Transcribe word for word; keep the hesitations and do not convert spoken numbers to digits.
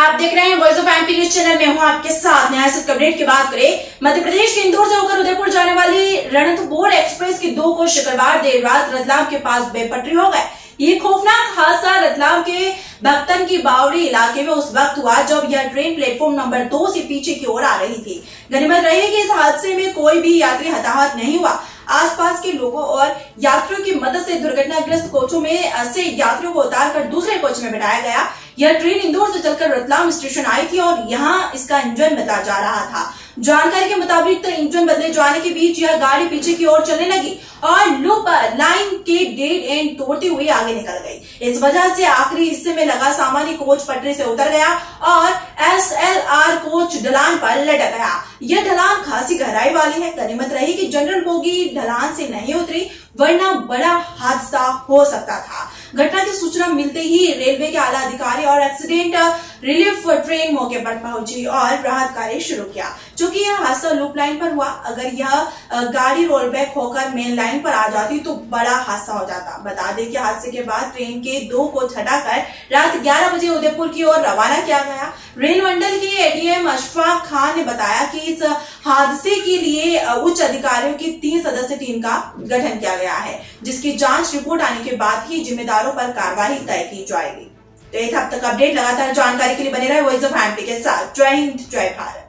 आप देख रहे हैं Voice of MP news channel में हूं आपके साथ। न्याय अपडेट की बात करें, मध्य प्रदेश के इंदौर से होकर उदयपुर जाने वाली रणथंभौर एक्सप्रेस की दो को शुक्रवार देर रात रतलाम के पास बेपटरी हो गए। ये खौफनाक हादसा रतलाम के भक्तन की बावड़ी इलाके में उस वक्त हुआ जब यह ट्रेन प्लेटफॉर्म नंबर दो से पीछे की ओर आ रही थी। गनीमत रही कि इस हादसे में कोई भी यात्री हताहत नहीं हुआ। आसपास के लोगों और यात्रियों की मदद से दुर्घटनाग्रस्त कोचों में से यात्रियों को उतारकर दूसरे कोच में बिठाया गया। यह ट्रेन इंदौर से चलकर रतलाम स्टेशन आई थी और यहाँ इसका इंजन बदला जा रहा था। जानकारी के मुताबिक तो इंजन बदले जाने के बीच यह गाड़ी पीछे की ओर चलने लगी और लूप लाइन के डेड एंड तोड़ती हुई आगे निकल गई। इस वजह से आखिरी हिस्से में लगा सामान्य कोच पटरी से उतर गया और एस एल आर कोच ढलान पर लटक गया। यह ढलान खासी गहराई वाली है। गनीमत रही कि जनरल बोगी ढलान से नहीं उतरी, वरना बड़ा हादसा हो सकता था। घटना की सूचना मिलते ही रेलवे के आला अधिकारी और एक्सीडेंट रिलीफ ट्रेन मौके पर पहुंची और राहत कार्य शुरू किया। चूंकि यह हादसा लूप लाइन पर हुआ, अगर यह गाड़ी रोल बैक होकर मेन लाइन पर आ जाती तो बड़ा हादसा हो जाता। बता दें कि हादसे के बाद ट्रेन के दो कोच हटाकर रात ग्यारह बजे उदयपुर की ओर रवाना किया गया। रेल मंडल के एडीएम अशफाक खान ने बताया कि इस हादसे के लिए उच्च अधिकारियों की तीन सदस्यीय टीम का गठन किया गया है, जिसकी जांच रिपोर्ट आने के बाद ही जिम्मेदारों पर कार्रवाई तय की जाएगी। तो एक हफ्ते तक अपडेट लगातार जानकारी के लिए बने रहे वॉइस ऑफ एमपी के साथ। जय हिंद, जय भारत।